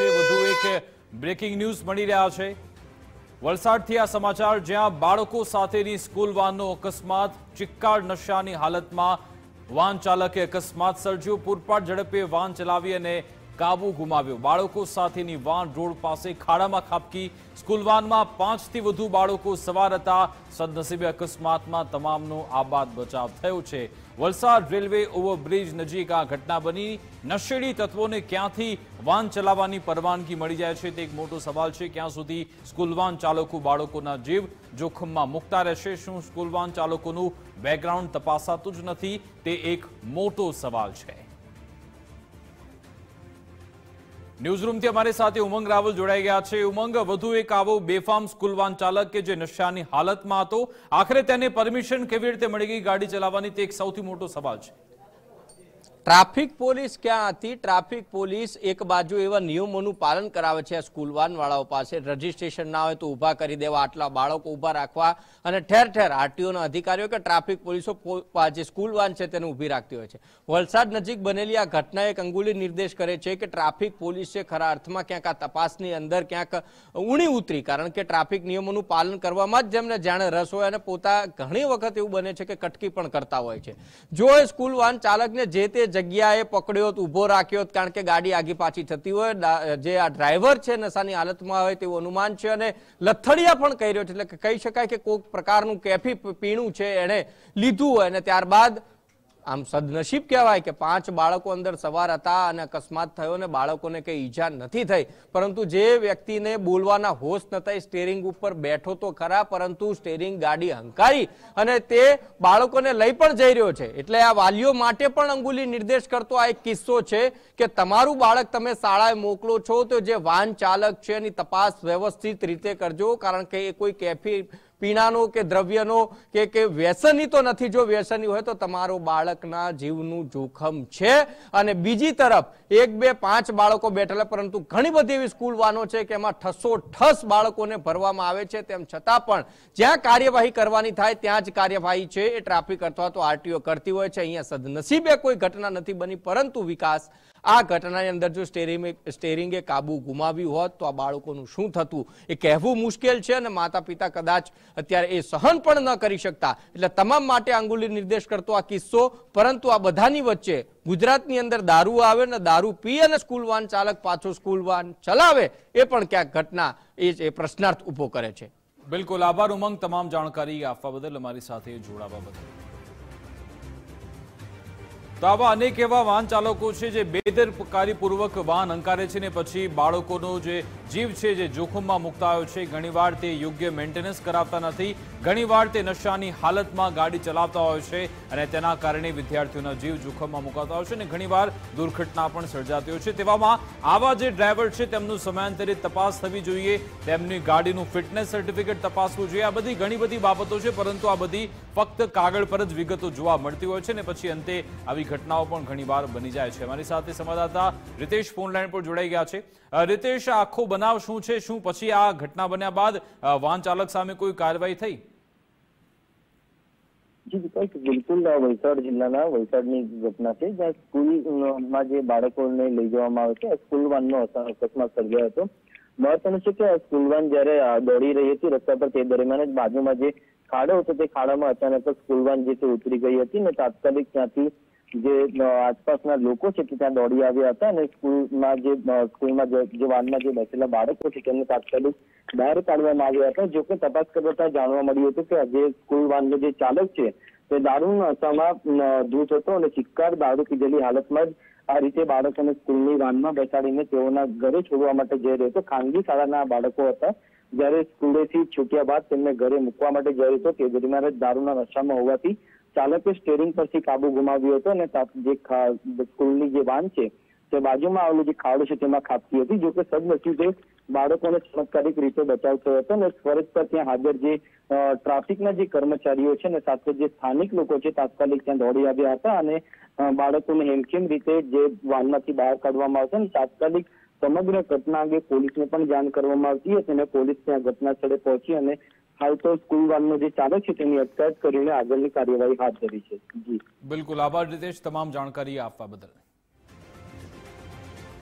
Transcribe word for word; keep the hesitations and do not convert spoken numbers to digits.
છે વધુ એક બ્રેકિંગ ન્યૂઝ મળી રહ્યા છે વલસાડથી આ સમાચાર જ્યાં બાળકો સાથેની સ્કૂલ વાનનો અકસ્માત ચિક્કાર નશાની હાલતમાં વાન ચાલકે અકસ્માત સર્જ્યો પૂરપાટ ઝડપે વાન ચલાવી અને કાબુ ગુમાવ્યો બાળકો સાથેની વાન રોડ પાસે ખાડામાં ખાબકી સ્કૂલ વાનમાં પાંચથી વધુ બાળકો સવાર હતા સદનસીબે અકસ્માતમાં તમામનો આબાદ બચાવ થયો છે વલસાડ રેલવે ઓવરબ્રિજ નજીક આ ઘટના બની નશેડી તત્વોને ક્યાંથી વાન ચલાવવાની પરવાનગી મળી જાય છે તે એક મોટો સવાલ છે ક્યાં સુધી સ્કૂલ વાન ચાલકો બાળકોના જીવ જોખમમાં મુકતા રહેશે શું સ્કૂલ વાન ચાલકોનું બેકગ્રાઉન્ડ તપાસાતું જ નથી તે એક મોટો સવાલ છે ન્યૂઝરૂમથી અમારી સાથે ઉમંગ રાવલ જોડાઈ ગયા છે ઉમંગ વધુ એક આવો બેફામ સ્કૂલ વાન ચાલક કે જે નશાની હાલતમાં હતો આખરે તેને પરમિશન કેવી રીતે મળી ગઈ ગાડી ચલાવવાની તે એક સૌથી મોટો સવાલ છે ટ્રાફિક પોલીસ ક્યાં હતી ટ્રાફિક પોલીસ એક બાજુ એવા નિયમોનું પાલન કરાવે છે સ્કૂલ વાન વાળાઓ પાસે રજીસ્ટ્રેશન ના હોય તો ઊભા કરી દેવા આટલા બાળકો ઊભા રાખવા અને ઠેર ઠેર આરટીઓના અધિકારીઓ કે ટ્રાફિક પોલીસો જે સ્કૂલ વાન છે તેને ઊભી રાખતી હોય છે વલસાડ નજીક બનેલી આ ઘટના એક અંગુલી નિર્દેશ કરે છે કે ટ્રાફિક પોલીસ છે ખરા અર્થમાં ક્યાંક આ તપાસની અંદર ક્યાંક ઊણી ઉતરી કારણ કે ટ્રાફિક નિયમોનું પાલન કરવામાં જ જેમને જાણે રસ હોય અને પોતા ઘણી વખત એવું બને છે કે કટકી પણ કરતા હોય છે જો એ સ્કૂલ વાન ચાલકને જે તે જગ્યાએ પકડ્યો ઉભો રાખ્યો કારણ કે ગાડી આગી પાછી થતી હોય જે આ ડ્રાઈવર છે નશાની હાલતમાં હોય તેવું અનુમાન છે અને લથડિયા પણ કહી રહ્યો છે એટલે કહી શકાય કે કોઈક પ્રકારનું કેફી પીણું છે એને લીધું હોય અને ત્યારબાદ આમ સદનસીબ કહેવાય કે પાંચ બાળકો અંદર સવાર હતા અને અકસ્માત થયો ને બાળકોને કઈ ઈજા નથી થઈ પરંતુ જે વ્યક્તિને બોલવાના હોશ નતા સ્ટીયરિંગ ઉપર બેઠો તો ખરા પરંતુ સ્ટીયરિંગ ગાડી હંકારી અને તે બાળકોને લઈ પણ જઈ રહ્યો છે એટલે આ વાલીઓ માટે પણ અંગુલી નિર્દેશ કરતો આ એક કિસ્સો છે કે તમારું બાળક તમે શાળાએ મોકલો છો તો જે વાહન ચાલક છે એની તપાસ વ્યવસ્થિત રીતે કરજો કારણ કે એ કોઈ કેફી પીણાનો કે દ્રવ્યનો કે કે વ્યસની તો નથી જો વ્યસની હોય તો તમારો બાળકના જીવનું જોખમ છે અને બીજી તરફ એક બે પાંચ બાળકો બેઠેલા પરંતુ ઘણી બધી એવી સ્કૂલ વાનો છે કે એમાં ઠસો ઠસ બાળકોને ભરવામાં આવે છે તેમ છતાં પણ જ્યાં કાર્યવાહી કરવાની થાય ત્યાં જ કાર્યવાહી છે એ ટ્રાફિક અથવા તો આરટીઓ કરતી હોય છે અહીંયા સદનસીબે કોઈ ઘટના નથી બની પરંતુ વિકાસ આ ઘટનાની અંદર જો સ્ટેરિંગ સ્ટેરિંગે કાબુ ગુમાવ્યું હોત તો આ બાળકોનું શું થતું એ કહેવું મુશ્કેલ છે અને માતા પિતા કદાચ અત્યારે એ સહન પણ ન કરી શકતા એટલે તમામ માટે અંગુલી નિર્દેશ કરતો આ કિસ્સો પરંતુ આ બધાની વચ્ચે ગુજરાતની અંદર દારૂ આવે ને દારૂ પી અને સ્કૂલ વાન ચાલક પાછો સ્કૂલ વાન ચલાવે એ પણ ક્યાંક ઘટના એ પ્રશ્નાર્થ ઉભો કરે છે બિલકુલ આભાર ઉમંગ તમામ જાણકારી આપવા બદલ અમારી સાથે જોડાવા બદલ તો આવા અનેક એવા વાહન ચાલકો છે જે બેદરકારીપૂર્વક વાહન હંકારે છે ને પછી બાળકોનો જે જીવ છે જે જોખમમાં મુકતા હોય છે ઘણીવાર તે યોગ્ય મેન્ટેનન્સ કરાવતા નથી ઘણીવાર તે નશાની હાલતમાં ગાડી ચલાવતા હોય છે અને તેના કારણે વિદ્યાર્થીઓના જીવ જોખમમાં મુકાતા હોય છે અને ઘણીવાર દુર્ઘટના પણ સર્જાતી હોય છે તેવામાં આવા જે ડ્રાઈવર છે તેમનું સમયાંતરે તપાસ થવી જોઈએ તેમની ગાડીનું ફિટનેસ સર્ટિફિકેટ તપાસવું જોઈએ આ બધી ઘણી બધી બાબતો છે પરંતુ આ બધી ફક્ત કાગળ પર જ વિગતો જોવા મળતી હોય છે ને પછી અંતે આવી ઘટનાઓ પણ ઘણીવાર બની જાય છે અમારી સાથે સંવાદદાતા રીતેશ ફોન લાઈન પર જોડાઈ ગયા છે રીતેશ આખો બનાવ શું છે શું પછી આ ઘટના બન્યા બાદ વાહન ચાલક સામે કોઈ કાર્યવાહી થઈ જી વિકાસ બિલકુલ વલસાડ જિલ્લાના વલસાડની ઘટના છે જ્યાં સ્કૂલમાં જે બાળકોને લઈ જવામાં આવે છે સ્કૂલ વાનનો અકસ્માત સર્જાયો હતો મહત્વનું છે કે સ્કૂલ વાન જયારે દોડી રહી હતી રસ્તા પર તે દરમિયાન જ બાજુમાં જે ખાડો હતો તે ખાડામાં અચાનક સ્કૂલ વાન જે તે ઉતરી ગઈ હતી ને તાત્કાલિક ત્યાંથી જે આસપાસના લોકો છે કે ત્યાં દોડી આવ્યા હતા અને સ્કૂલમાં જે સ્કૂલમાં જે વાનમાં જે બેઠેલા બાળકો છે તેમને તાત્કાલિક બહાર કાઢવામાં આવ્યા હતા જોકે તપાસ કરતા જાણવા મળ્યું હતું કે જે સ્કૂલ વાનનો જે ચાલક છે તે દારૂના નશામાં ધૂત હતો અને ચિક્કાર દારૂ પીધેલી હાલતમાં જ આ રીતે બાળકોને સ્કૂલની વાનમાં બેસાડીને તેઓના ઘરે છોડવા માટે જઈ રહ્યો હતો ખાનગી શાળાના બાળકો હતા જયારે સ્કૂલેથી છૂટ્યા બાદ તેમને ઘરે મૂકવા માટે જઈ રહ્યો હતો તે દરમિયાન જ દારૂના નશામાં હોવાથી ચાલકે સ્ટીયરિંગ પરથી કાબુ ગુમાવ્યો હતો અને જે સ્કૂલની જે વાન છે તે બાજુમાં આવેલું જે ખાડો છે તેમાં ખાબકી હતી જોકે સદનસીબે બાળકોને ચમત્કારિક રીતે બચાવ થયો હતો અને ફરજ પર ત્યાં હાજર જે ટ્રાફિકના જે કર્મચારીઓ છે ને સાથે જે સ્થાનિક લોકો છે તાત્કાલિક ત્યાં દોડી આવ્યા હતા અને બાળકોને હેમખેમ રીતે જે વાનમાંથી બહાર કાઢવામાં આવશે અને તાત્કાલિક સમગ્ર ઘટના અંગે પોલીસને પણ જાણ કરવામાં આવતી હતી અને પોલીસ ત્યાં ઘટના સ્થળે પહોંચી અને હાલ તો સ્કૂલ વાનનો જે ચાલક છે તેની અટકાયત કરીને આગળની કાર્યવાહી હાથ ધરી છે જી બિલકુલ આભાર રીતેશ તમામ જાણકારી આપવા બદલ